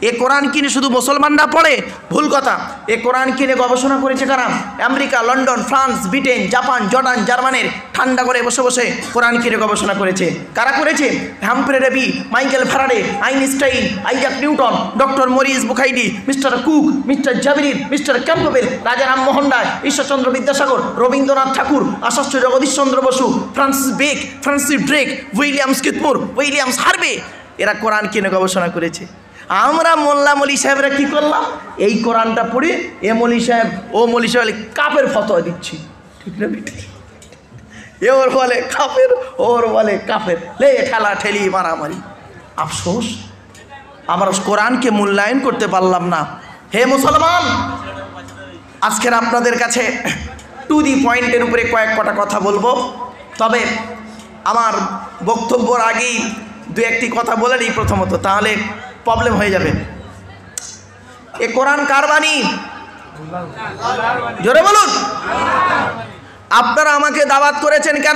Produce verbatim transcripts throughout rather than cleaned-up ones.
এ কোরআন কিনে শুধু মুসলমানরা পড়ে? ভুল কথা। এ কোরআন কিনে গবেষণা করেছে কারা? America, London, France, Britain, Japan, Jordan, জার্মানির ঠান্ডা করে বসে বসে কোরআন কিনে গবেষণা করেছে। কারা করেছে? Humphry Davy, Michael Faraday, Einstein, Isaac Newton, doctor Maurice Bucaille, mister Cook, mister Jabir, mister Campbell, Raja Rammohan Roy, Ishwarchandra Vidyasagar, Rabindranath Tagore, Acharya Jagadishchandra Bose, Francis Beck, Francis Drake, Williams Kithmoor, Williams Harvey, এরা কোরআন কিনে গবেষণা করেছে। আমরা মোল্লা মলি সাহেবরা কী করলাম? এই কোরআনটা পড়ে এ মলি সাহেব ও মলি সাহেব কাপের ফতোয়া দিচ্ছি, ঠিক না বেটি? এ ওর বলে কাপের, ওর বলে কাপের, লে ঠেলা ঠেলি মারামারি। আফসোস আমরা কোরআনকে মূল্যায়ন করতে পারলাম না। হে মুসলমান, আজকের আপনাদের কাছে টু দি পয়েন্টের উপরে কয়েক কটা কথা বলবো। তবে আমার বক্তব্যর আগেই দু একটি কথা বলে নিই প্রথমত, তাহলে প্রবলেম হয়ে যাবে। এ কোরআন কার বাণী? জোরে বলুন। আপনারা আমাকে দাওয়াত করেছেন কেন?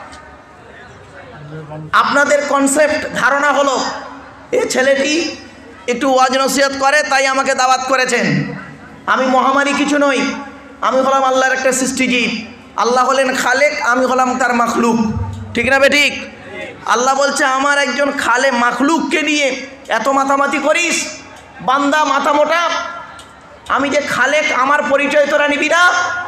আপনাদের কনসেপ্ট ধারণা হলো এ ছেলেটি একটু ওয়াজ নসিহত করে, তাই আমাকে দাওয়াত করেছেন। আমি মহামারী কিছু নই, আমি হলাম আল্লাহর একটা সৃষ্টিজীব। আল্লাহ হলেন খালেক, আমি হলাম তার মাখলুক, ঠিক না বেঠিক? আল্লাহ বলছে আমার একজন খালে মাখলুককে নিয়ে এত মাতামাতি করিস? বান্দা মাথা মোটা, আমি যে খালেক আমার পরিচয় তোরা নিবি না?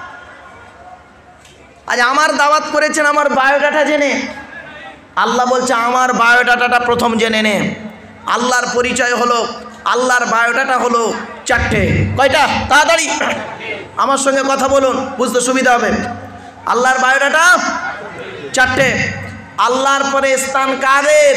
আজ আমার দাওয়াত করেছেন আমার বায়োডাটা জেনে। আল্লাহ বলছে আমার বায়োডাটাটা প্রথম জেনে নে। আল্লাহর পরিচয় হলো, আল্লাহর বায়োডাটা হলো চারটে। কয়টা? তাড়াতাড়ি আমার সঙ্গে কথা বলুন, বুঝতে সুবিধা হবে। আল্লাহর বায়োডাটা চারটে। আল্লাহর পরে স্থান কাদের?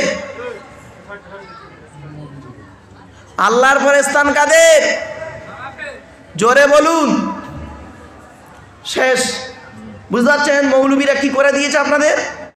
আল্লাহর পরে স্থান কাদের? জোরে বলুন। শেষ। বুঝতে পারছেন মৌলবীরা কি করে দিয়েছে আপনাদের?